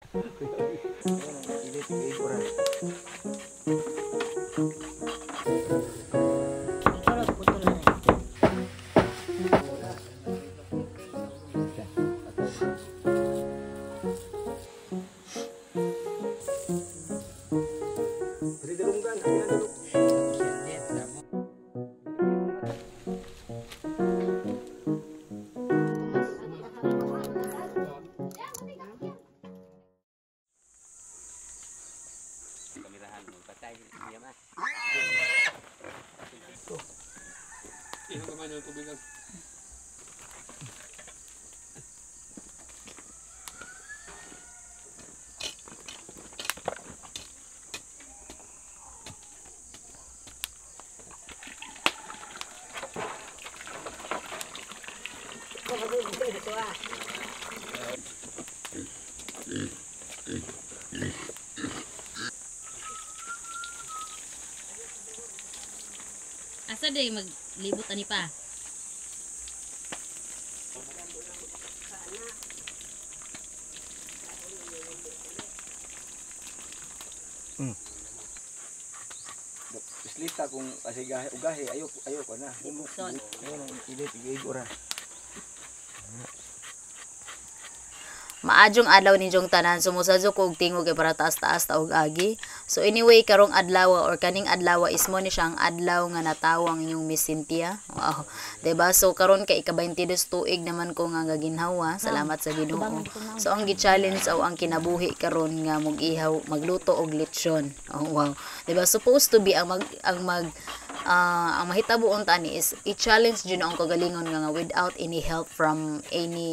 Kamerahan mo, patay niya ma. Ilang kamay ng tubig lang. Asa day maglibot ani pa? Islita kung kasi ugahe ayoko na. Ibukson. Ayun ang ilit igora. Maadjong adlaw ninyong tanan sumusadyo ko og tingog kay para taas-taas ta og agi. So anyway karong adlaw or kaning adlaw is mo ni siyang adlaw nga natawang inyong Miss Cynthia. Wow. Diba? So karon kay ika-22 tuig naman ko nga gaginhawa. Salamat sa Ginoo. So ang gi-challenge o ang kinabuhi karon nga mag-ihaw, magluto og lechon. Oh wow. Diba? Supposed to be ang ang mahitabuon tani is i-challenge jud ang kagalingon nga without any help from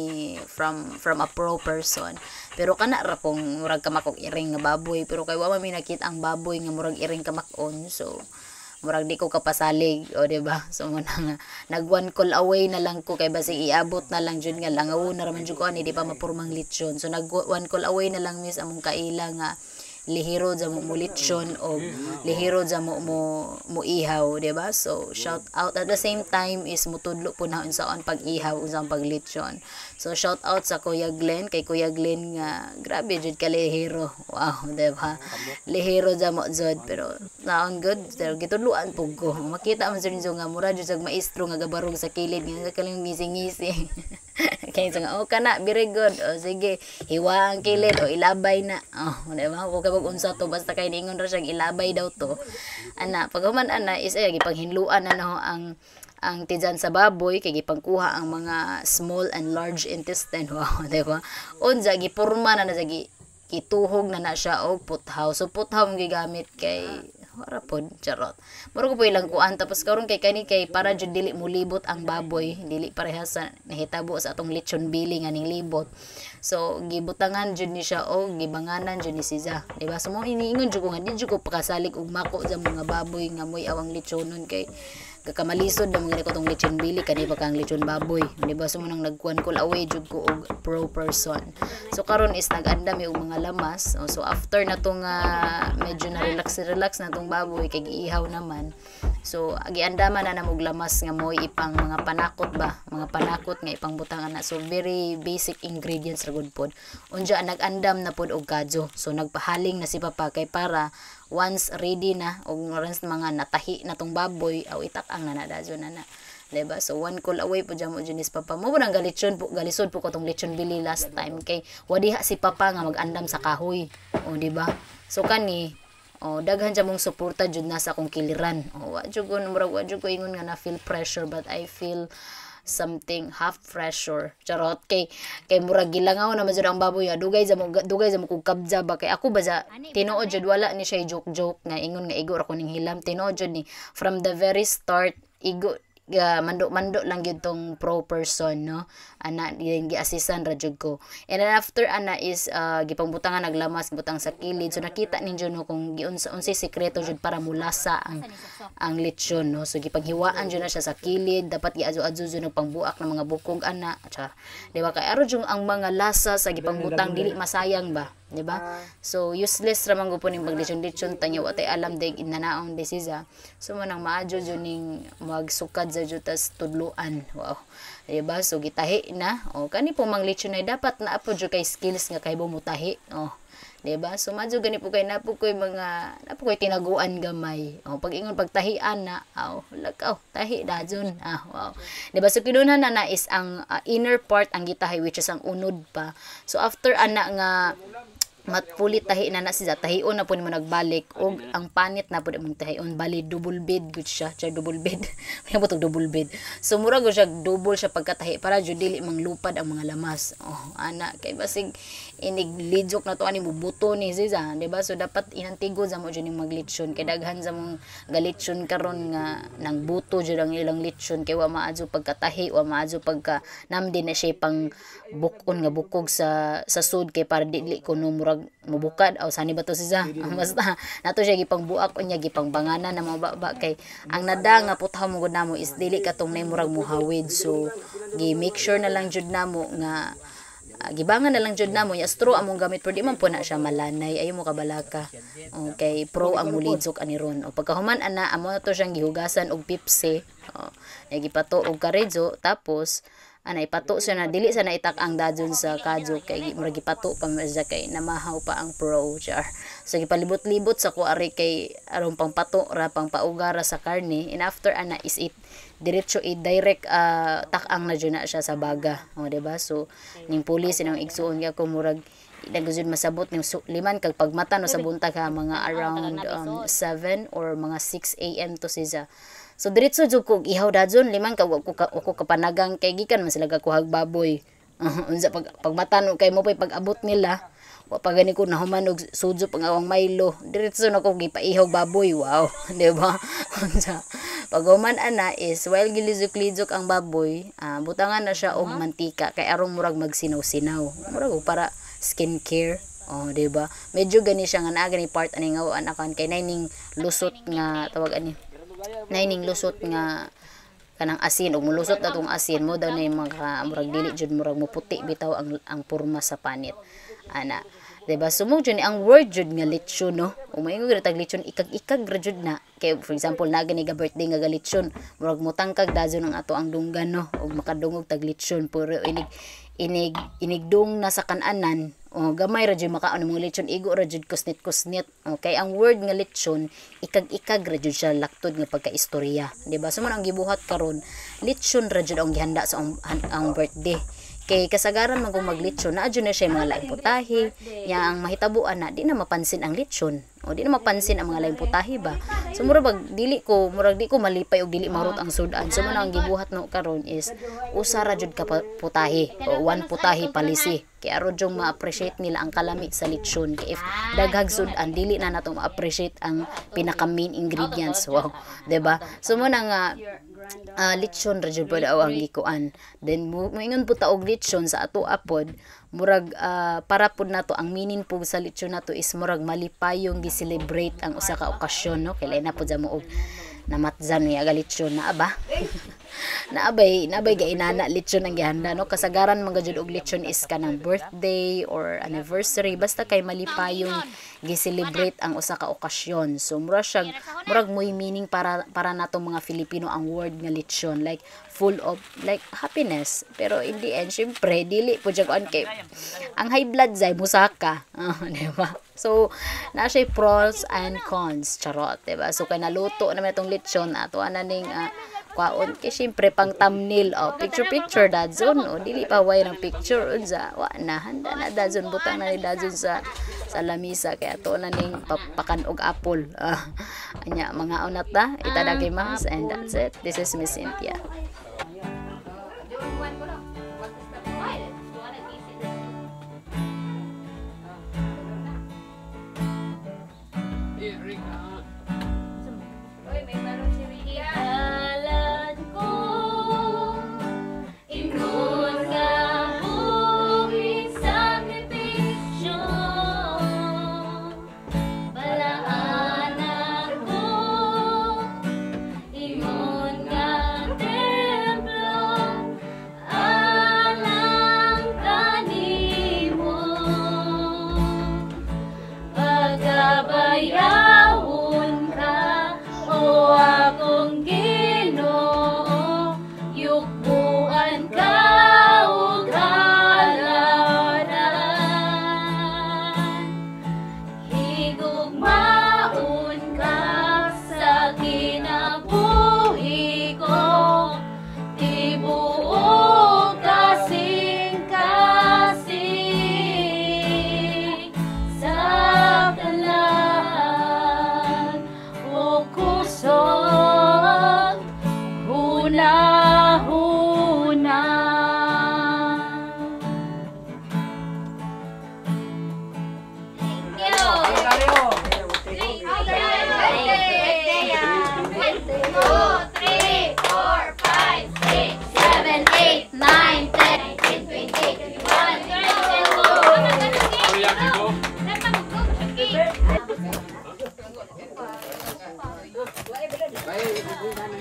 a pro person. Pero kana ra pong murag kamakog iring nga baboy, pero kay wa man minakit ang baboy nga murag iring kamakon. So murag di ko kapasalig o di ba? So mo nga nag one call away na lang ko kay basig iabot na lang jud nga langawon na raman jud ko ani di pa mapurmang lechon. So nag one call away na lang miss among kaila nga lihiro za mo lechon o lihiro za mo ihaw, di ba? So shout out at the same time is mutudlo po na unsaon pag-ihaw unsang paglechon. So shout out sa Kuya Glenn, kay Kuya Glenn nga grabe jud ka lihiro. Wow, di ba? Lihiro za mo jud pero naon good, pero gitudluan pug ko. Makita man sa nga mura jud sa maestro nga gabarog sa kilid nga kaling ngisi-ngisi. Kaya nga, oh kana, very good. O sige, hiwa ang kilid o ilabay na. Oh, di ba? Kung kapag unsa to, basta kayo niingon ra siyang ilabay daw to. Ana, pag human ana, is ay, gipanghinluan na no, ang tijan sa baboy, kay gipangkuha ang mga small and large intestine. Wow, di ba? Unsa, gipurma na sa gituhog na siya o puthaw. So, puthaw ang gigamit kay wala po, charot. Muro ko po ilang kuan. Tapos karon kay kani kay para jud dili mo libot ang baboy. Dili parehas sa nahitabo sa atong lechon bili nga ning libot. So, gibutangan jud ni siya o gibanganan jud ni siya. Diba? So, mo iniingon jud ko nga, di jud ko pakasalig og mako sa mga baboy nga moy awang lechonon kay kakamalisod na mga ko tong lechon bili kani pa kang lechon baboy, di ba? So munang nagkuan ko away jud ko og pro person. So karon is nag-andam og mga lamas. So after na tong medyo na relax na tong baboy kay giihaw naman. So giandaman na namog lamas nga moy ipang mga panakot ba, mga panakot nga ipang butangan na. So very basic ingredients ra gud pod. Unja nag-andam na pod og kadyo. So nagpahaling na si papa kay para once ready na og once mga natahi na tong baboy aw itak-ang na nadadyo na. Diba? So one call away po dyan mo Junis papa mo nang galisod po ko tong lechon bili last time kay wadiha si papa nga mag-andam sa kahoy. O diba? So kani daghan dyan mong suporta jud na sa akong kiliran. Wa jud ko ingon nga na feel pressure but I feel something half pressure. Charot kay murag gilangaw na jud ang baboy dugay sa mo kog kabza ba kay ako ba sa tinuod jud wala ni siya joke nga ingon nga igo ra ko ning hilam tinuod jud ni from the very start igo mando lang gyud tong pro person no ana gi-assisan ra jud ko and then after ana is gipangbutangan naglamas butang sa kilid so nakita ninyo no kung unsay sekreto jud para mulasa ang lechon no so gipanghiwaan jud na siya sa kilid dapat giadyo-adyo jud ng pangbuak ng mga bukog ana di ba kay aro jud ang mga lasa sa gipangbutang dili masayang ba di ba so useless ra man gupon ning paglechon tanya wa tay alam day inanaon desisa so manang maadyo jud ning magsukad sa jud tas tudluan wow Diba? So gitahi na. O kani po mang lechon ay dapat na apo jud kay skills nga kay bumutahi. O diba? So madyo gani po kay napo koy tinaguan gamay. O pag ingon pagtahian na, lakaw, tahi dajon. Wow. Diba? So kinunhan na is ang inner part ang gitahi which is ang unod pa. So after ana nga matpulit tahi na siya tahion na po mo nagbalik og ang panit na po mo tahion bali double bed gud siya double bed may butog double bed so mura go siya double siya pagkatahi para jud dili manglupad ang mga lamas ana kay basig iniglidzok na to ani mo buto ni siya diba so dapat inantigod sa mo jud ning maglitsyon kay daghan sa mong galitsyon karon nga nang buto jud ang ilang litsyon kay wa maadyo pagkatahi wa maadyo pagka namdi na siya pang bukon nga bukog sa sud kay para dili kuno murag mubukad aw sani ba to siya basta nato siya gipang buak unya gipang banganan na mga baba kay ang nada nga putaw mo gud namo is dili katong nay murag muhawid so gi make sure na lang jud namo nga gibangan na lang jud namo ya straw among gamit pero di man po na siya malanay ayo mo kabalaka okay pro ang mulidzok ani ron o pagkahuman ana amo na to siyang gihugasan og pipsi gipato og karedyo tapos ana ipato siya na dili sa naitak ang dajon sa kadyo kay murag ipato pa siya kay namahaw pa ang pro char so gipalibot-libot sa kuari kay aron pang pato ra pang paugara sa karne and after ana is it diretso direct tak-ang na dyan na siya sa baga diba so ning pulis inang igsuon nga ko murag nagusud masabot ning liman kag pagmata no sa buntag ha mga around 7 or mga 6 AM to siya. So diretso jud ko ihaw dajon liman kag ako kapanagang kay gikan man sila gakuhag baboy. Unsa pagmata no kay mo pay pag-abot nila wa pa gani ko nahuman og sudzo pang awang Milo diretso na ko gipaihog baboy wow di ba unsa paghuman ana is while gilizok-lizok ang baboy butangan na siya og mantika kay arong murag magsinaw-sinaw murag para skincare di ba medyo gani siya nga naa gani part ani nga anakan kay ning lusot nga tawag ani ning lusot nga kanang asin ug mulusot na tong asin mo daw na mga murag dili jud murag muputi bitaw ang porma sa panit ana diba sumog jud ang word jud nga lechon no umaingon gid tag lechon ikag-ikag ra jud na kay for example na gani ga birthday nga galechon murag mutangkag dayon ang ato ang dunggan no ug makadungog tag lechon puro inigdong na sa kananan gamay ra jud makaon mga lechon igo ra jud kusnit okay ang word nga lechon ikag-ikag ra jud siya laktod nga pagkaistorya diba so man ang gibuhat karon lechon ra jud ang gihanda sa ang birthday kay kasagaran man kung maglechon na adyo na siya mga laing putahe nya ang mahitabuan na di na mapansin ang lechon o di na mapansin ang mga laing putahe ba so murag di ko malipay og dili marot ang sudan so man ang gibuhat no karon is usa ra jud ka putahe o one putahe palisi kay aron jung ma-appreciate nila ang kalamit sa lechon kay if daghag sudan dili na nato ma-appreciate ang pinaka main ingredients wow diba so mo nga lechon ra jud pud ang gikuan then moingon po ta og lechon sa ato apod murag para pud nato ang meaning po sa lechon nato is murag malipayong gi-celebrate ang usa ka okasyon no kay lain na pud mo og namatzan niya lechon na ba naabay gainana lechon ang gihanda no kasagaran mga jud og lechon is kanang birthday or anniversary basta kay malipayong gi-celebrate ang usa ka okasyon so murag moy meaning para natong mga Filipino ang word nga lechon like full of like happiness pero in the end syempre dili po jud kay ang high blood zay musaka di ba so na siya pros and cons charot di ba so kay naluto naman itong lechon ato ana ning kwaon kay syempre pang thumbnail picture dadzon dili pa way ng picture unsa wa na handa na dadzon butang na ni dadzon sa lamisa kay ato na ning pakan og apple anya mga onata itadakimasu and that's it this is Miss Cynthia. Bayawon ka o akong Ginoo yukbuan ka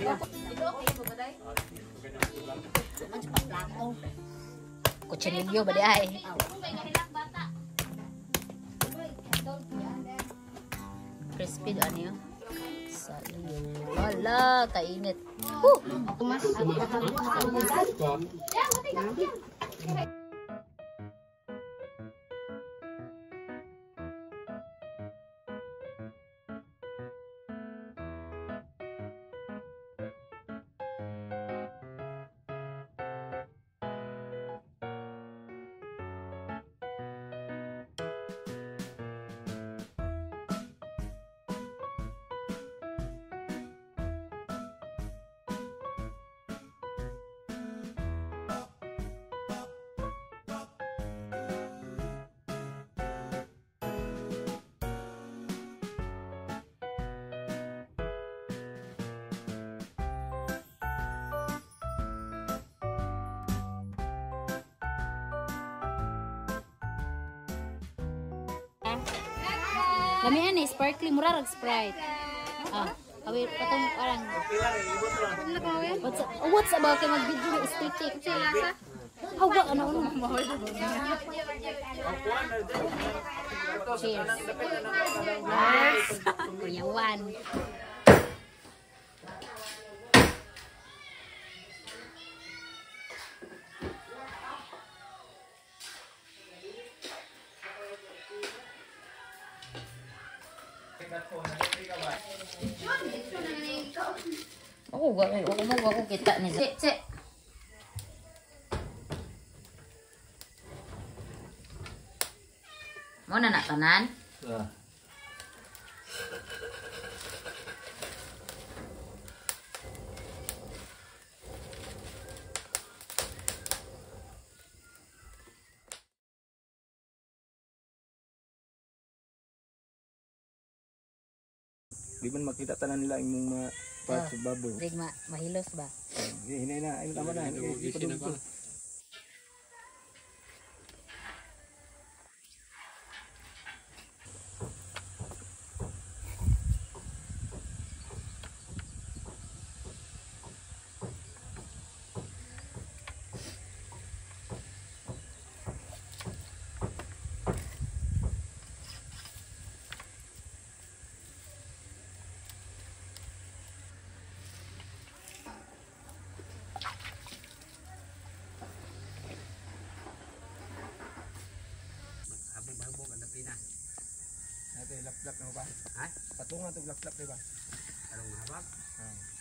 Kutsilyo ba di ay? Crispy ano yun? Wala, kainit. Kami yan eh, sparkling, mura rag Sprite. Ah, kami patong parang. What's about kay mag-video aesthetic? Hawa ano. Cheers. Yes. Kuyawan. Ako kita ni. Cek. Mau na tanan? Di man makita tanan nila imong mga parts of baboy. Dig mahilos ba? Hinay na, ay tama na. Hindi pa dugtong. Laplap na ba? Ha? Patungan itong laplap, diba? Anong mahabag?